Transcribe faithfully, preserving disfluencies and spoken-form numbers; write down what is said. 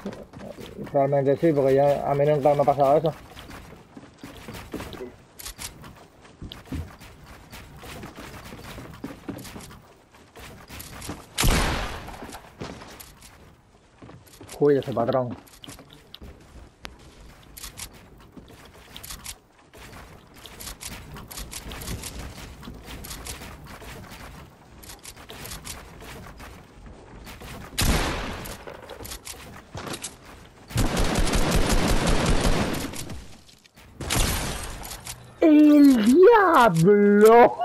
Realmente sí, porque ya a mí nunca me ha pasado eso. Uy, ese patrón. ¡El diablo!